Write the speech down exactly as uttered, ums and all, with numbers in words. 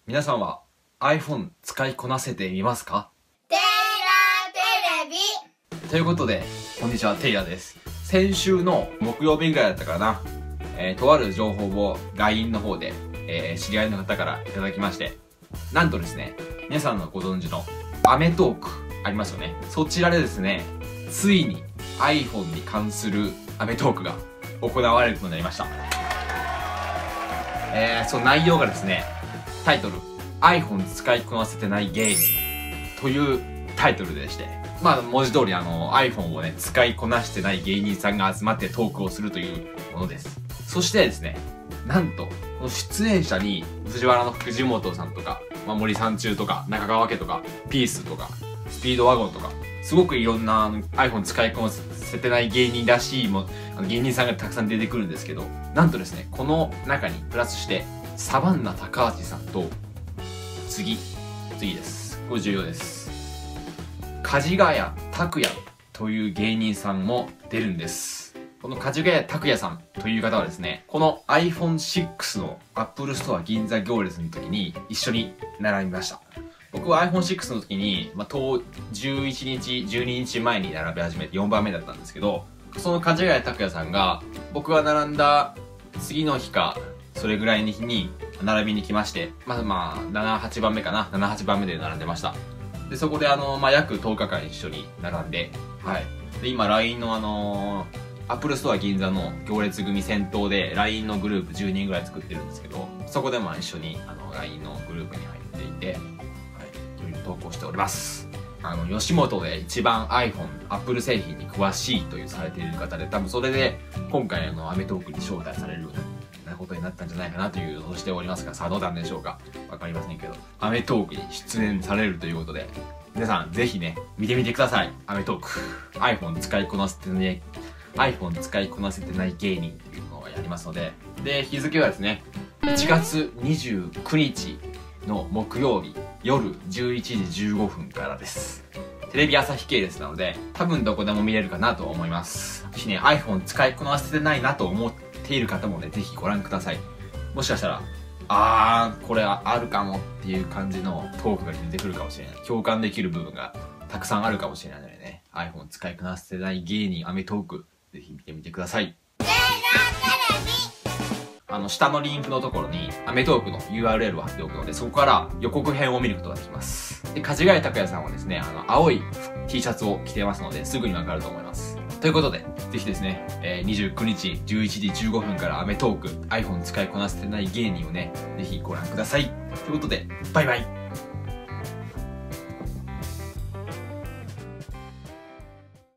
皆さんは iPhone 使いこなせていますか？ テイラーテレビということで、こんにちは、テイラーです。先週の木曜日ぐらいだったからな、えー、とある情報を ライン の方で、えー、知り合いの方からいただきまして、なんとですね、皆さんのご存知のアメトークありますよね。そちらでですね、ついに iPhone に関するアメトークが行われることになりました。えー、その内容がですね、タイトル iPhone 使いこなせてない芸人というタイトルでして、まあ文字通りあの iPhone をね使いこなしてない芸人さんが集まってトークをするというものです。そしてですね、なんとこの出演者に藤原の藤本さんとか、まあ、森三中とか中川家とかピースとかスピードワゴンとか、すごくいろんな iPhone 使いこなせてない芸人らしいもあの芸人さんがたくさん出てくるんですけど、なんとですね、この中にプラスしてサバンナ高橋さんと、次次ですこれ重要です、梶ヶ谷拓也という芸人さんも出るんです。この梶ヶ谷拓也さんという方はですね、この アイフォンシックス の Apple Store 銀座行列の時に一緒に並びました。僕は アイフォンシックス の時に、まあ、じゅういちにちじゅうににちまえに並び始めてよんばんめだったんですけど、その梶ヶ谷拓也さんが僕が並んだ次の日かそれぐらいの日に並びに来まして、まずまあなな、はちばんめかな、なな、はちばんめで並んでました。でそこであの、まあ、約とおかかん一緒に並んで、はい。で今 ライン のあのー、Apple Store 銀座の行列組先頭で ライン のグループじゅうにんぐらい作ってるんですけど、そこでまあ一緒にあの ライン のグループに入っていて、はい、いろいろ投稿しております。あの吉本で一番 iPhone、Apple 製品に詳しいというされている方で、多分それで今回あのアメトークに招待されるようなことになったんじゃないかなという予想しておりますが、さあどうなんでしょうか、わかりませんけど、アメトークに出演されるということで、皆さんぜひね見てみてください。アメトーク iPhone 使いこなせてない iPhone 使いこなせてない芸人っていうのをやりますので、で日付はですねいちがつにじゅうくにちの木曜日夜じゅういちじじゅうごふんからです。テレビ朝日系列なので多分どこでも見れるかなと思います。ぜひね iPhone 使いこなせてないなと思っている方もねぜひご覧ください。もしかしたらあーこれあるかもっていう感じのトークが出てくるかもしれない、共感できる部分がたくさんあるかもしれないのでね、 iPhone 使いこなせてない芸人アメトークぜひ見てみてください。 テイラーテレビあの下のリンクのところにアメトークの ユーアールエル を貼っておくので、そこから予告編を見ることができます。で梶ヶ谷拓也さんはですね、あの青い T シャツを着てますのですぐにわかると思います。ということでぜひですね、えー、にじゅうくにちじゅういちじじゅうごふんからアメトーク iPhone 使いこなせてない芸人をねぜひご覧ください。ということでバイバイ。